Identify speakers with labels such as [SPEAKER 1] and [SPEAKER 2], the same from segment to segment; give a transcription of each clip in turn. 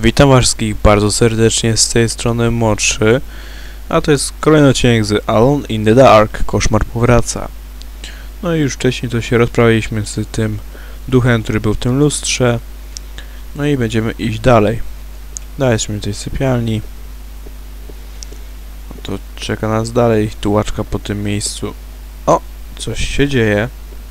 [SPEAKER 1] Witam was wszystkich bardzo serdecznie, z tej strony Młodszy, a to jest kolejny odcinek z Alone in the Dark, Koszmar powraca. No i już wcześniej to się rozprawiliśmy z tym duchem, który był w tym lustrze. No i będziemy iść dalej. Jesteśmy w tej sypialni. No to czeka nas dalej tułaczka po tym miejscu. O! Coś się dzieje.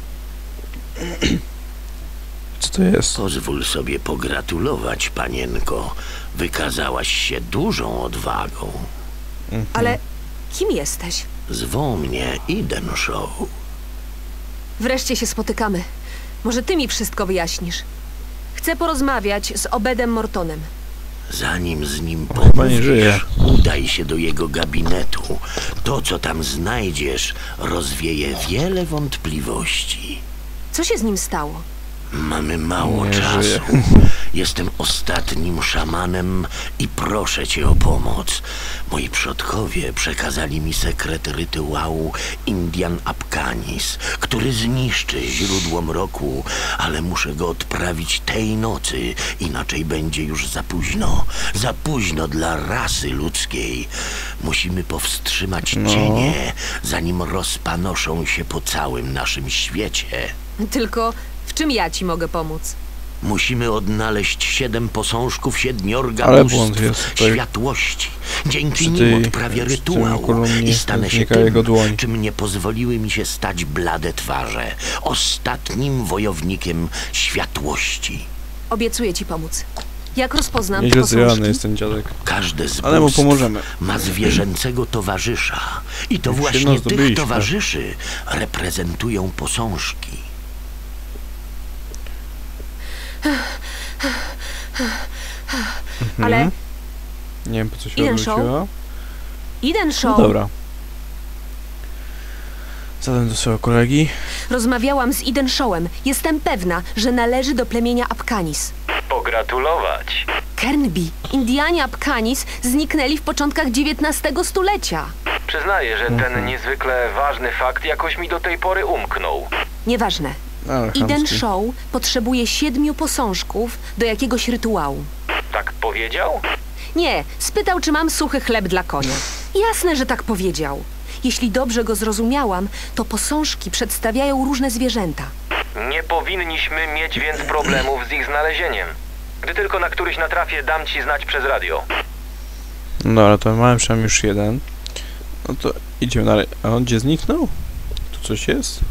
[SPEAKER 1] Co to jest?
[SPEAKER 2] Pozwól sobie pogratulować, panienko. Wykazałaś się dużą odwagą.
[SPEAKER 3] Ale kim jesteś?
[SPEAKER 2] Zwą mnie Idenshaw.
[SPEAKER 3] Wreszcie się spotykamy. Może ty mi wszystko wyjaśnisz. Chcę porozmawiać z Obedem Mortonem.
[SPEAKER 2] Zanim z nim
[SPEAKER 1] Chyba nie żyje.
[SPEAKER 2] pomówisz, udaj się do jego gabinetu. To, co tam znajdziesz, rozwieje wiele wątpliwości.
[SPEAKER 3] Co się z nim stało?
[SPEAKER 2] Mamy mało
[SPEAKER 1] Nie
[SPEAKER 2] czasu.
[SPEAKER 1] żyje.
[SPEAKER 2] Jestem ostatnim szamanem i proszę cię o pomoc. Moi przodkowie przekazali mi sekret rytuału Indian Apkanis, który zniszczy źródło mroku, ale muszę go odprawić tej nocy, inaczej będzie już za późno. Za późno dla rasy ludzkiej. Musimy powstrzymać cienie, zanim rozpanoszą się po całym naszym świecie.
[SPEAKER 3] Tylko w czym ja ci mogę pomóc?
[SPEAKER 2] Musimy odnaleźć 7 posążków siedmiorga
[SPEAKER 1] Ale błąd
[SPEAKER 2] bóstw
[SPEAKER 1] jest tutaj.
[SPEAKER 2] światłości. Dzięki
[SPEAKER 1] Przy
[SPEAKER 2] nim
[SPEAKER 1] tej-
[SPEAKER 2] odprawię
[SPEAKER 1] przy tym
[SPEAKER 2] rytuał
[SPEAKER 1] kolumnie
[SPEAKER 2] i stanę się
[SPEAKER 1] znika
[SPEAKER 2] tym,
[SPEAKER 1] jego dłoń.
[SPEAKER 2] czym nie pozwoliły mi się stać blade twarze. Ostatnim wojownikiem światłości.
[SPEAKER 3] Obiecuję ci pomóc. Jak rozpoznam te
[SPEAKER 1] Nieźle zjadany
[SPEAKER 3] posążki?
[SPEAKER 1] jest ten dziadek.
[SPEAKER 2] Każde z
[SPEAKER 1] Ale mu
[SPEAKER 2] bóstw
[SPEAKER 1] pomożemy.
[SPEAKER 2] ma zwierzęcego towarzysza. I to
[SPEAKER 1] Już jedno
[SPEAKER 2] właśnie tych
[SPEAKER 1] zdobyliśmy.
[SPEAKER 2] towarzyszy reprezentują posążki.
[SPEAKER 3] Ale
[SPEAKER 1] Nie wiem, po co się
[SPEAKER 3] Idenshaw?
[SPEAKER 1] odwróciła.
[SPEAKER 3] Idenshaw,
[SPEAKER 1] No dobra. Zadam do swojego kolegi.
[SPEAKER 3] rozmawiałam z Idenshawem. Jestem pewna, że należy do plemienia Apkanis.
[SPEAKER 4] Pogratulować.
[SPEAKER 3] Kernby, Indianie Apkanis zniknęli w początkach XIX stulecia.
[SPEAKER 4] Przyznaję, że ten niezwykle ważny fakt jakoś mi do tej pory umknął.
[SPEAKER 3] Nieważne.
[SPEAKER 1] Ale chamski.
[SPEAKER 3] Idenshaw potrzebuje 7 posążków do jakiegoś rytuału.
[SPEAKER 4] Tak powiedział?
[SPEAKER 3] Nie, spytał, czy mam suchy chleb dla konia. Jasne, że tak powiedział. Jeśli dobrze go zrozumiałam, to posążki przedstawiają różne zwierzęta.
[SPEAKER 4] Nie powinniśmy mieć więc problemów z ich znalezieniem. Gdy tylko na któryś natrafię, dam ci znać przez radio.
[SPEAKER 1] No ale to mamy przynajmniej już jeden. No to idziemy dalej. A on gdzie zniknął? Tu coś jest?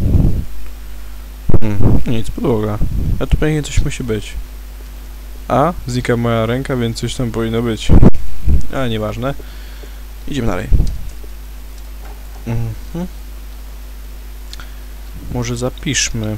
[SPEAKER 1] Nic, podłoga. A tu pewnie coś musi być. A, znika moja ręka, więc coś tam powinno być. Ale nieważne. Idziemy dalej. Może zapiszmy.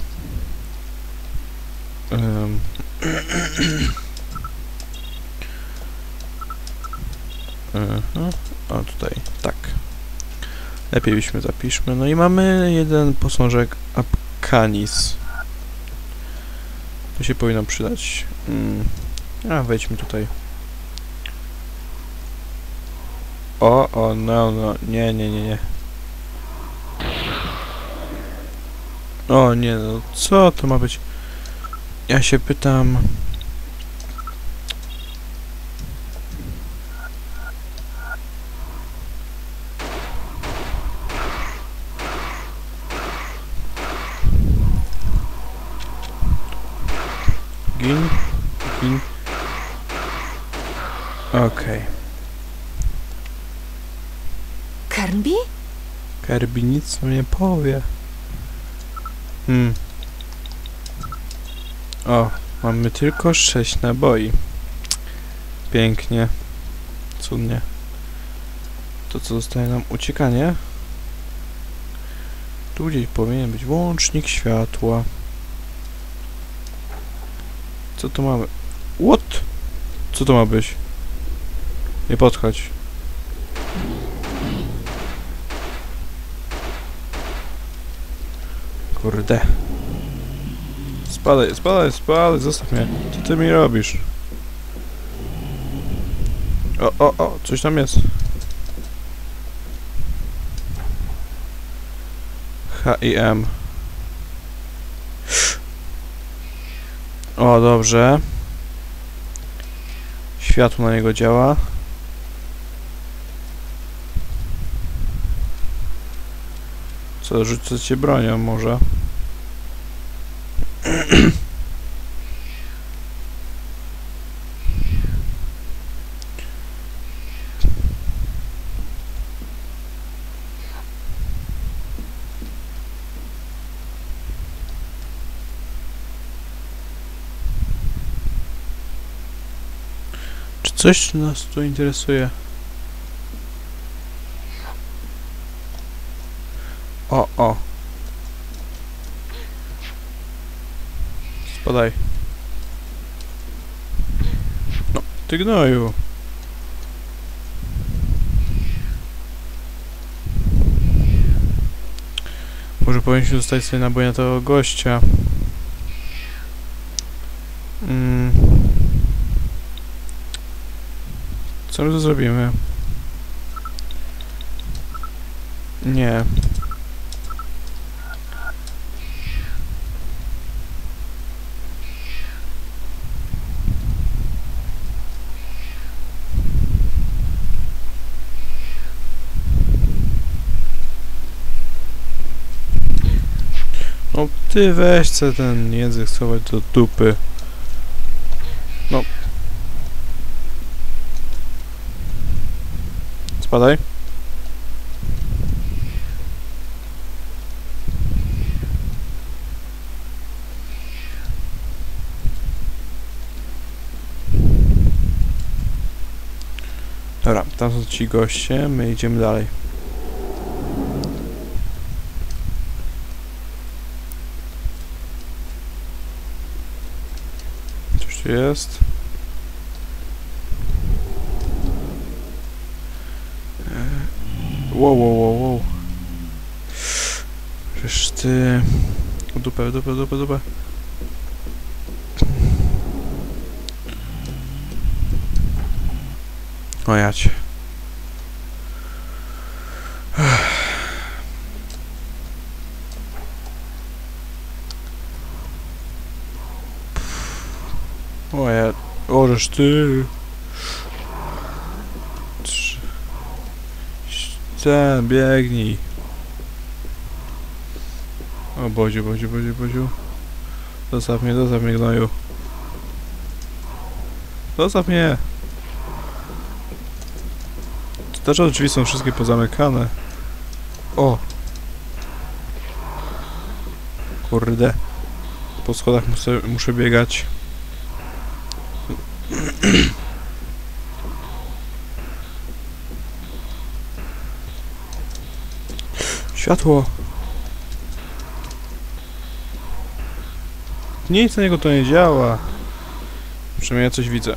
[SPEAKER 1] O, tutaj, tak. Lepiej byśmy zapiszmy. No i mamy jeden posążek Apkanis. To się powinno przydać. A, wejdźmy tutaj. No, nie. O, nie, no, co to ma być? Ja się pytam... Gin. Okej.
[SPEAKER 3] Kernby?
[SPEAKER 1] Kirby nic mi nie powie. O, mamy tylko 6 naboi. Pięknie. Cudnie. To co zostaje nam? Uciekanie. Tu gdzieś powinien być łącznik światła. Co to mamy? What? Co to ma być? Nie podchodź. Kurde. Spadaj, zostaw mnie. Co ty mi robisz? O, coś tam jest. H-I-M. O, dobrze. Światło na niego działa. Co, rzucę cię bronią może? Czy coś nas tu interesuje? O. Spadaj. No, ty gnoju. Może powinniśmy zostać sobie nabój na tego gościa. Co my tu zrobimy? Nie. No ty weź se ten język schować do dupy. No. Spadaj. Dobra, tam są ci goście, my idziemy dalej. Coś tu jest? Wow. Przecież ty... Dupę. O jać. O ja... Ożeż ty... Ten, biegnij. O Boziu. Zostaw mnie, gnoju. Zostaw mnie! Dlaczego drzwi są wszystkie pozamykane? O! Kurde. Po schodach muszę biegać. Światło! Nic na niego to nie działa. Przynajmniej ja coś widzę.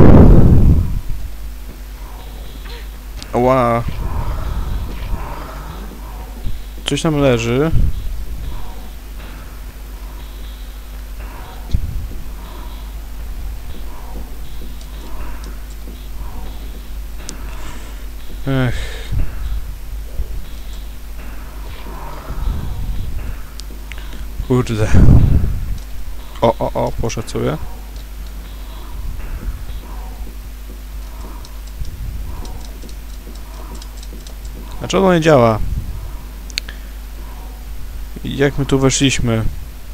[SPEAKER 1] Ła! Coś tam leży. Ech. Kurde. O, poszedł sobie. Dlaczego to nie działa? Jak my tu weszliśmy?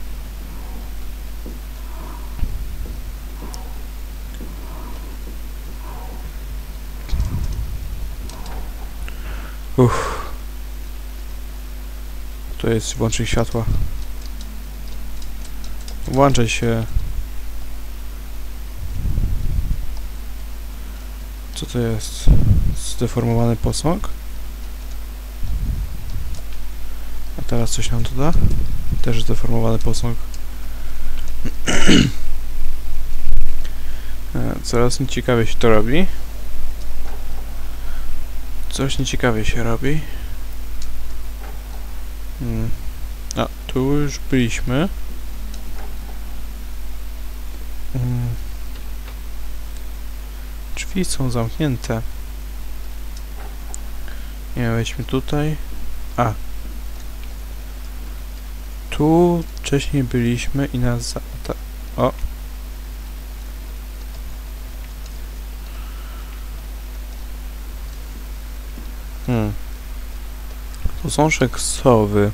[SPEAKER 1] To jest włącznik światła. Włączaj się. Co to jest? Zdeformowany posąg? A teraz coś nam tu da? Też zdeformowany posąg. Coraz nieciekawie się to robi. Coś nieciekawie się robi. A, tu już byliśmy. Drzwi są zamknięte. Nie, wejdźmy tutaj. A. Tu wcześniej byliśmy i nas o. Posążek sowy.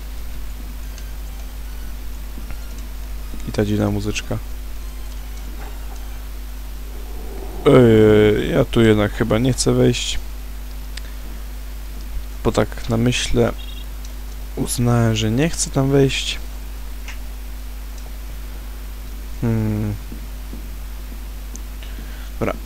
[SPEAKER 1] I ta dziwna muzyczka. Ja tu jednak chyba nie chcę wejść. Bo tak na myślę uznałem, że nie chcę tam wejść. Dobra.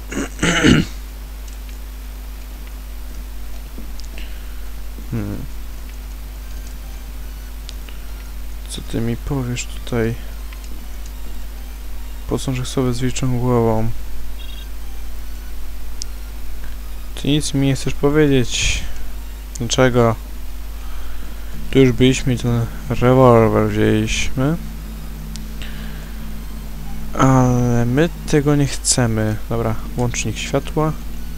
[SPEAKER 1] Co ty mi powiesz tutaj? Posążek sowy z wilczą głową. Ty nic mi nie chcesz powiedzieć. Dlaczego? Tu już byliśmy i ten rewolwer wzięliśmy. Ale my tego nie chcemy. Dobra, łącznik światła.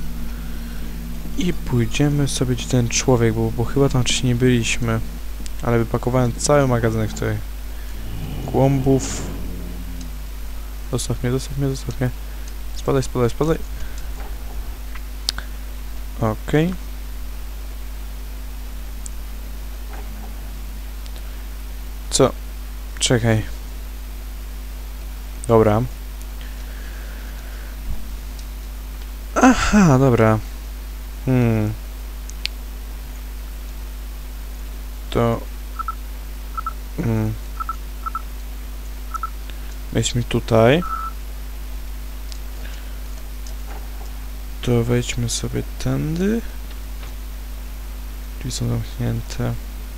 [SPEAKER 1] I pójdziemy sobie gdzie ten człowiek, bo chyba tam wcześniej nie byliśmy. Ale wypakowałem cały magazynek tutaj. Głąbów. Zostaw mnie, zostaw mnie, zostaw mnie. Spadaj, spadaj, spadaj. Okej. Co? Czekaj. Dobra. Aha, dobra. To... Wejdźmy tutaj. To wejdźmy sobie tędy. Drzwi są zamknięte.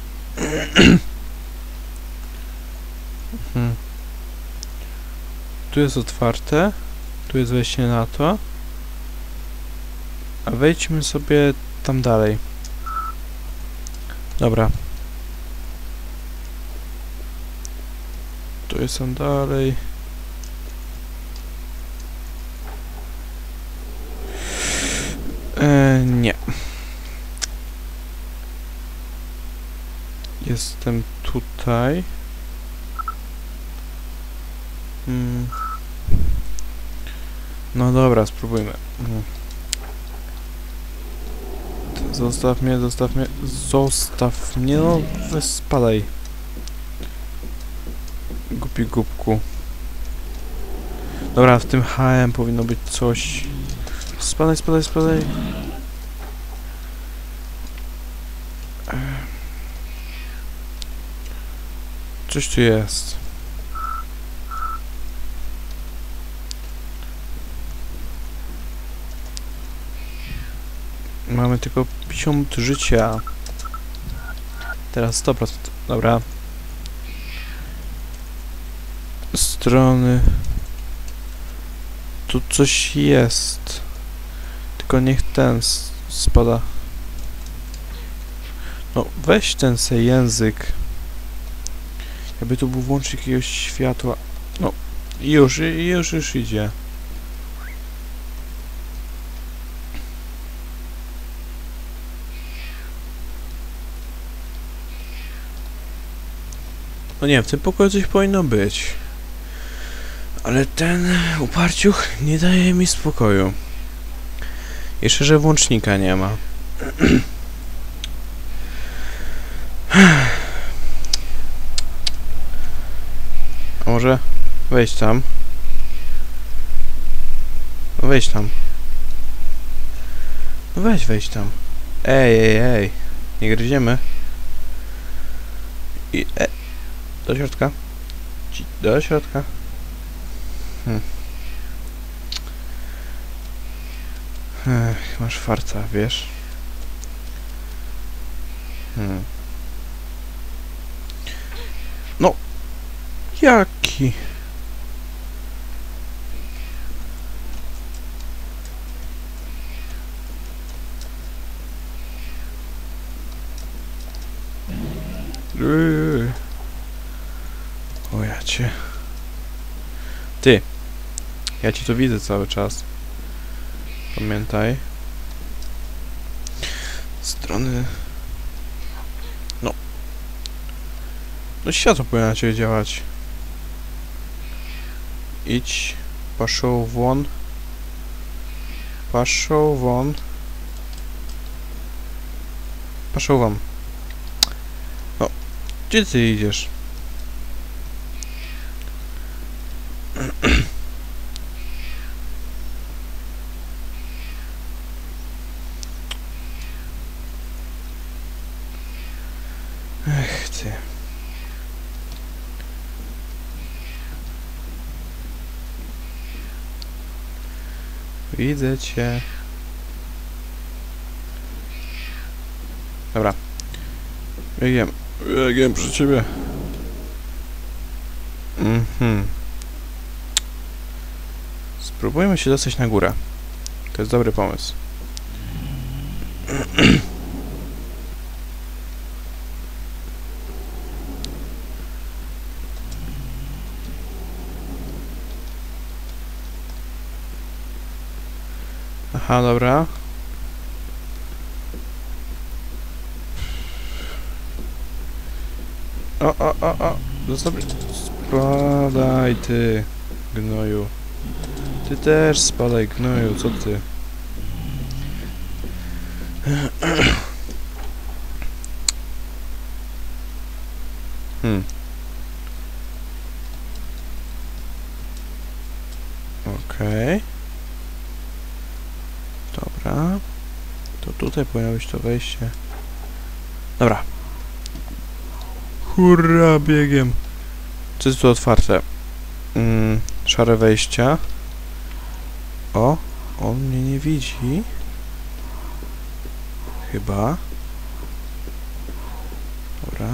[SPEAKER 1] Tu jest otwarte. Tu jest wejście na to. A wejdźmy sobie tam dalej. Dobra. Tu jest tam dalej. Nie. Jestem tutaj. No dobra, spróbujmy. Zostaw mnie, zostaw mnie, zostaw mnie, no weź spadaj. Głupi głupku. Dobra, w tym HM powinno być coś. Spadaj, spadaj, spadaj. Coś tu jest. Mamy tylko 50 życia. Teraz 100%. Dobra. Strony. Tu coś jest. Tylko niech ten spada. No, weź ten se język. Jakby tu był włącznik jakiegoś światła. No, już idzie. No nie, w tym pokoju coś powinno być. Ale ten uparciuch nie daje mi spokoju. Jeszcze, że włącznika nie ma. A może wejść tam? No wejdź tam. No wejdź tam. Ej. Nie gryziemy. I do środka. Do środka. Masz farta, wiesz? No. Jaki? O ja cię. Ty. Ja ci to widzę cały czas. Pamiętaj. Strony... No. No światło powinno na ciebie działać. Idź. Paszą won. Paszą won. Paszą won. Gdzie ty idziesz? Ech ty. Widzę cię. Dobra. Biegiem przy ciebie. Spróbujmy się dostać na górę. To jest dobry pomysł. Aha, dobra. O. Zostaw... Spadaj, ty, gnoju. Ty też spadaj, gnoju, co ty? Okej. Dobra. To tutaj powinno być to wejście. Dobra. Hurra, biegiem. Co jest tu otwarte? Szare wejścia. O, on mnie nie widzi. Chyba. Dobra.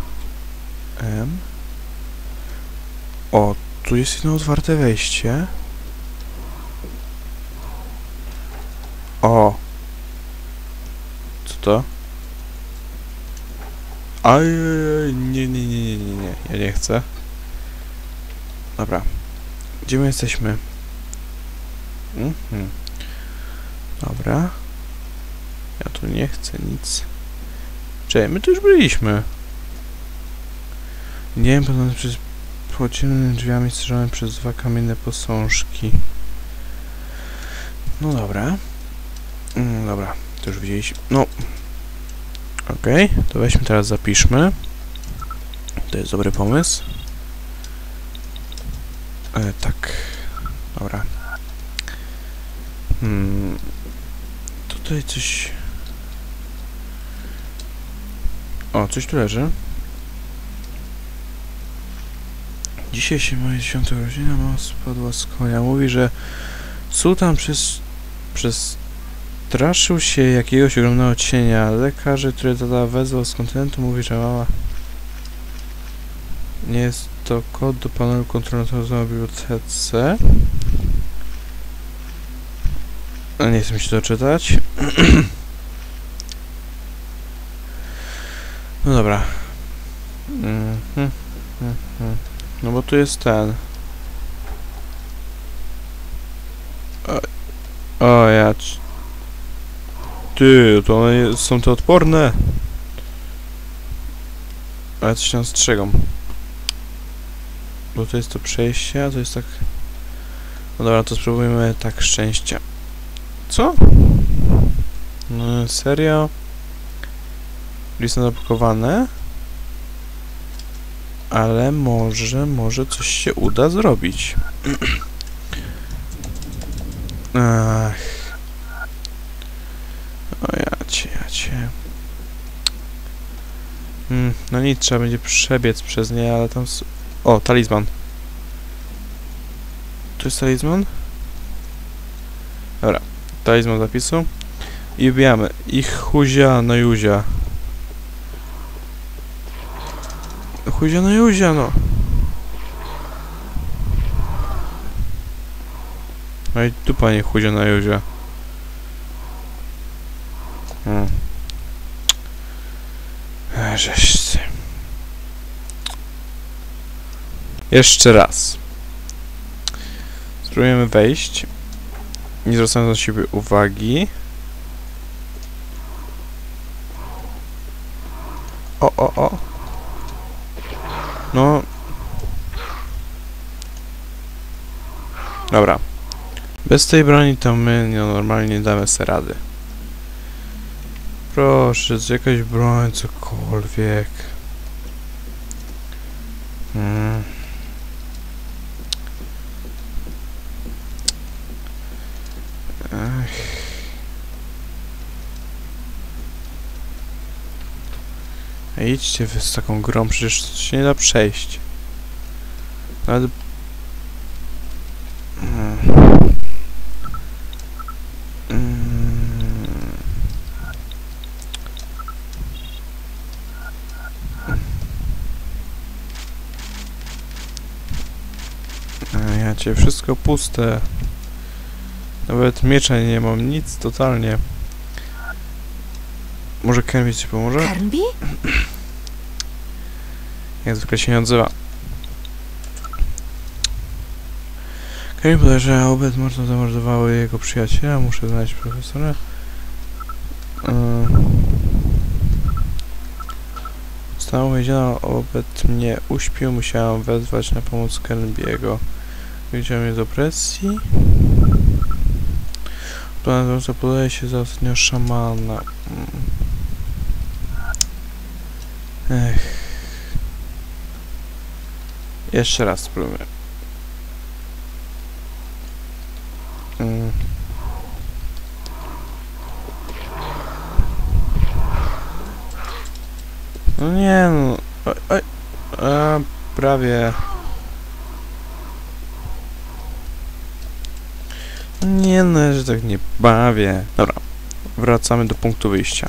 [SPEAKER 1] O, tu jest jedno otwarte wejście. O. Co to? Aj, nie, ja nie chcę. Dobra. Gdzie my jesteśmy? Dobra. Ja tu nie chcę nic. Czekaj, my tu już byliśmy. Nie wiem, potem przez podziemnymi drzwiami strzeżone przez 2 kamienne posążki. No dobra. Dobra, to już widzieliśmy. No. Okej, to weźmy teraz, zapiszmy. To jest dobry pomysł. Tak. Dobra. Tutaj coś... O, coś tu leży. Dzisiaj się moja 10. urodzina, mama spadła z konia. Mówi, że sułtan przestraszył się jakiegoś ogromnego cienia. Lekarze, który tata wezwał z kontynentu, mówi, że mama... Nie jest to kod do panelu kontrolnego w bibliotece. Nie chcę mi się doczytać. No dobra. No bo tu jest ten. O ja... Ty, to one są te odporne. Ale coś tam strzegą. Bo to jest to przejście, a to jest tak... No dobra, to spróbujmy tak szczęścia. Co? No, serio? Jest zablokowane? Ale może coś się uda zrobić. Ach. O jacie. No nic, trzeba będzie przebiec przez nie, ale tam... O, talizman. Tu jest talizman? Dobra, talizman zapisu. I wbijamy. Ich huzia no juzia. Huzia no juzia, no. No i tu panie huzia no juzia. Żeś. Jeszcze raz. Spróbujemy wejść. Nie zwracając na siebie uwagi. O. No. Dobra. Bez tej broni to my normalnie nie damy sobie rady. Proszę, jakaś broń, cokolwiek. Idźcie wy z taką grą, przecież to się nie da przejść. Nawet... Ja cię, wszystko puste. Nawet miecza nie mam, nic totalnie. Może Kernby ci pomoże?
[SPEAKER 3] Kernby?
[SPEAKER 1] Jak zwykle się nie odzywa. Kernby podaje, że obecnie mocno zamordowały jego przyjaciela. Muszę znaleźć profesora. Została uwięziona, obet mnie uśpił. Musiałam wezwać na pomoc Kernby'ego. Widziałem mnie z opresji. Plan podaje się za ostatniego szamana. Jeszcze raz spróbuję. No nie no. Oj. Prawie. Nie no, ja się tak nie bawię. Dobra. Wracamy do punktu wyjścia.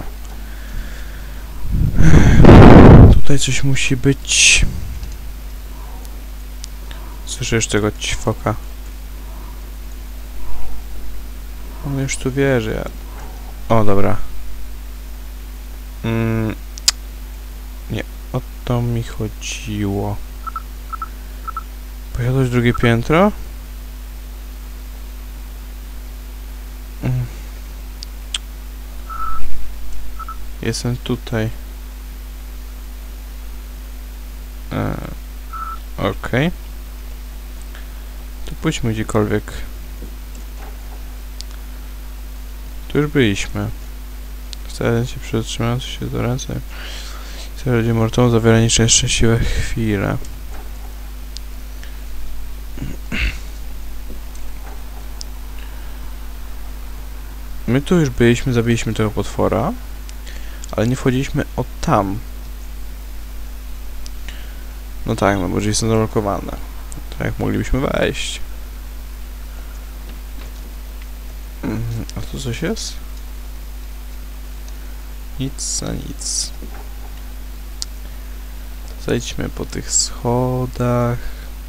[SPEAKER 1] Tutaj coś musi być. Słyszysz tego ćwoka? On już tu wie, że ja... O, dobra. Nie, o to mi chodziło. Posiadać drugie piętro? Jestem tutaj. Okej. To pójdźmy gdziekolwiek. Tu już byliśmy. Wcale się przytrzymając się do ręce. Chcę ludzie mortą zawiera nieszczęśliwe chwile. My tu już byliśmy, zabiliśmy tego potwora. Ale nie wchodziliśmy od tam. No tak, no bo drzwi są zablokowane. To jak moglibyśmy wejść? A tu coś jest? Nic za nic. Zejdźmy po tych schodach.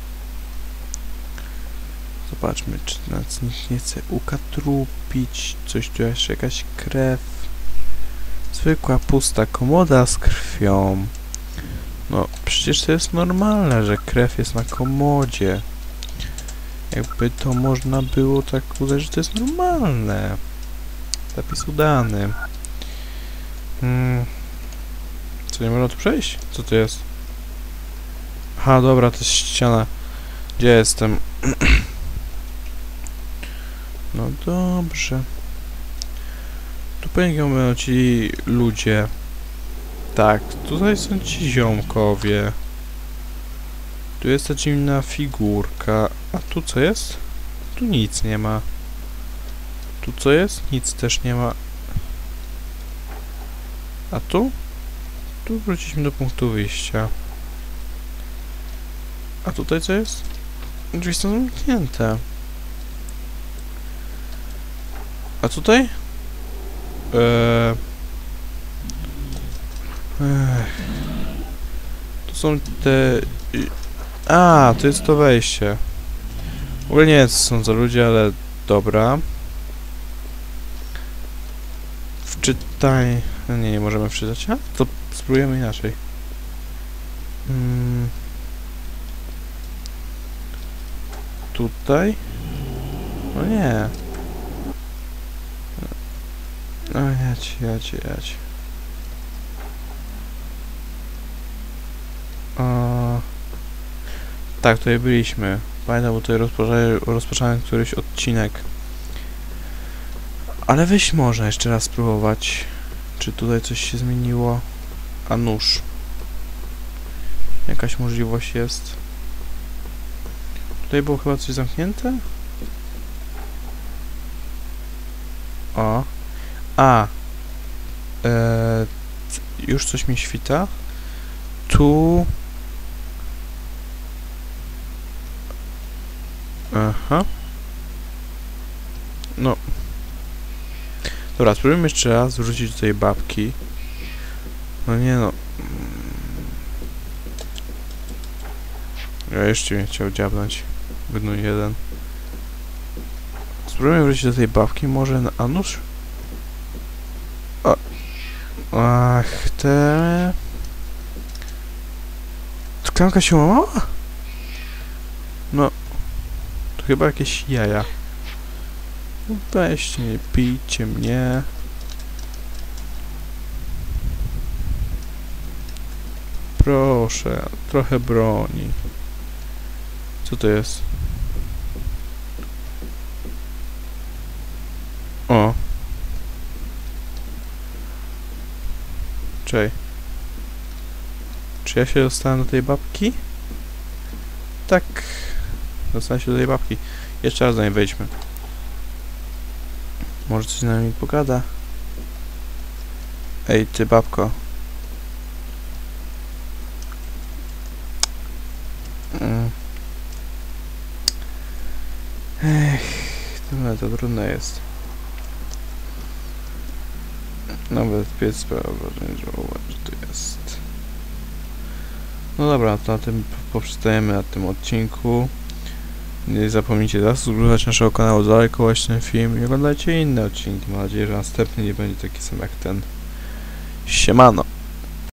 [SPEAKER 1] Zobaczmy, czy nas nikt nie chce ukatrupić. Coś tu jeszcze, jakaś krew. Zwykła, pusta komoda z krwią. No, przecież to jest normalne, że krew jest na komodzie. Jakby to można było tak uznać, że to jest normalne. Zapis udany. Co, nie można tu przejść? Co to jest? Aha, dobra, to jest ściana. Gdzie jestem? No dobrze. Tu będą ci ludzie. Tak, tutaj są ci ziomkowie. Tu jest ta dziwna figurka. A tu co jest? Tu nic nie ma. Tu co jest? Nic też nie ma. A tu? Tu wróciliśmy do punktu wyjścia. A tutaj co jest? Drzwi są zamknięte. A tutaj? To są te... A, to jest to wejście. W ogóle nie wiem, co są za ludzie, ale dobra. Wczytaj... Nie, nie możemy wczytać. A, to spróbujemy inaczej. Tutaj? No nie. No jadź. Tak, tutaj byliśmy. Pamiętam, bo tutaj rozpoczynałem któryś odcinek. Ale wyjść można jeszcze raz spróbować. Czy tutaj coś się zmieniło? A nóż. Jakaś możliwość jest. Tutaj było chyba coś zamknięte? O. A. Już coś mi świta. Tu. Aha. No. Dobra, spróbujmy jeszcze raz wrzucić do tej babki. No nie no. Ja jeszcze mnie chciał dziabnąć. Gnój jeden. Spróbujmy wrócić do tej babki, może na Anusz? O. Ach, te... Klamka się łamała? No. To chyba jakieś jaja. Weźcie, nie pijcie mnie. Proszę, trochę broni. Co to jest? O. Czekaj. Czy ja się dostałem do tej babki? Tak. Dostałem się do tej babki. Jeszcze raz do niej wejdźmy. Może coś z nami pogada? Ej, ty babko. Ech, to trudne jest. Nawet piec wrażenie, że tu jest. No dobra, to na tym poprzestajemy na tym odcinku. Nie zapomnijcie zasubskrybować naszego kanału, zalajkować ten film i oglądajcie inne odcinki. Mam nadzieję, że następny nie będzie taki sam jak ten. Siemano!